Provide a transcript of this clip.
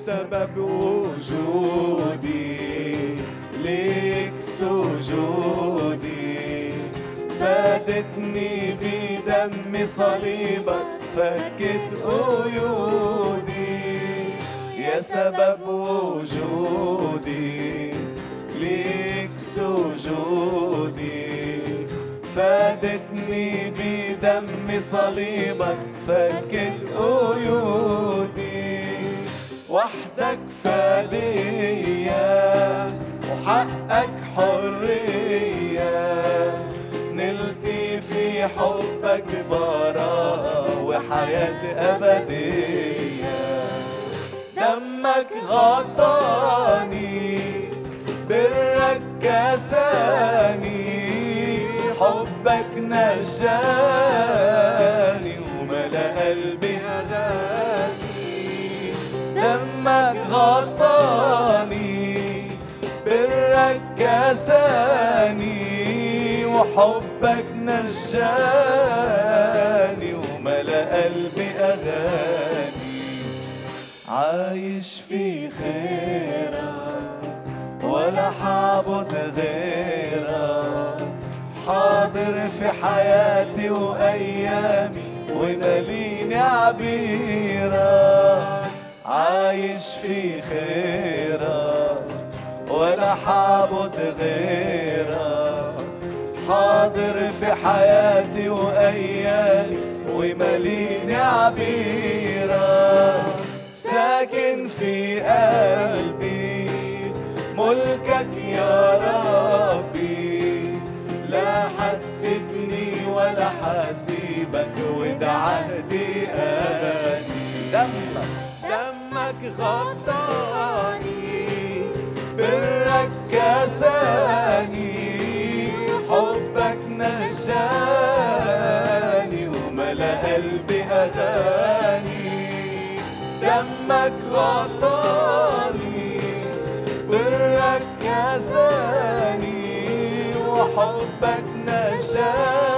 سبب وجودي ليك سجودي، فادتني بدم صليبك فكت قيودي، يا سبب وجودي ليك سجودي، فادتني بدم صليبك فكت قيودي، وحدك فدية وحقك حرية، نلتي في حبك براءة وحياة أبدية، دمك غطاني برك كساني، حبك نجاني وملأ قلبي أغاني، دمك غطاني برك كساني، وحبك نجاني وملأ قلبي أغاني، عايش في خيرك ولا حعبد غيرك، حاضر في حياتي وأيامي وناليني عبيرك، عايش في خيرك ولا حعبد غيرك، حاضر في حياتي وأيامي وماليني عبيرك، ساكن في قلبي ملكك يا ربي، لا حتسيبني ولا حاسيبك وده عهدي أني، دمك غطاني برك كساني، حبك نجاني وملأ قلبي أغاني، دمك غطاني برك كساني، وحبك نجاني